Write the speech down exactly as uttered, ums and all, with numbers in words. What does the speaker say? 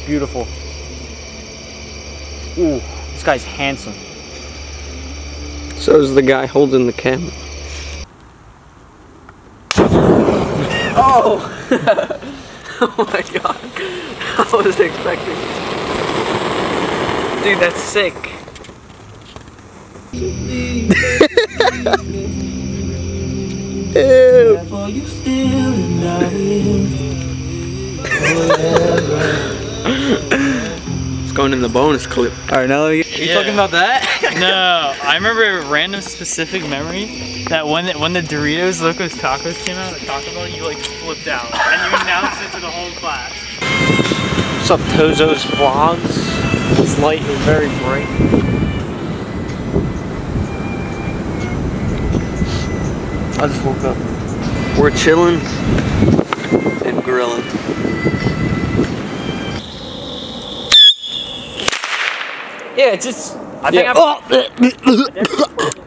beautiful. Ooh, this guy's handsome. So is the guy holding the camera. Oh! Oh my god. I wasn't expecting it. Dude, that's sick. Ew. It's going in the bonus clip. Alright, now are you Yeah. talking about that? No, I remember a random specific memory that when the, when the Doritos Locos Tacos came out at Taco Bell, you like flipped out and you announced it to the whole class. What's up, Tozo's Vlogs? This light is very bright. I just woke up. We're chilling and grilling. Yeah, it's just. I think Yeah. I'm.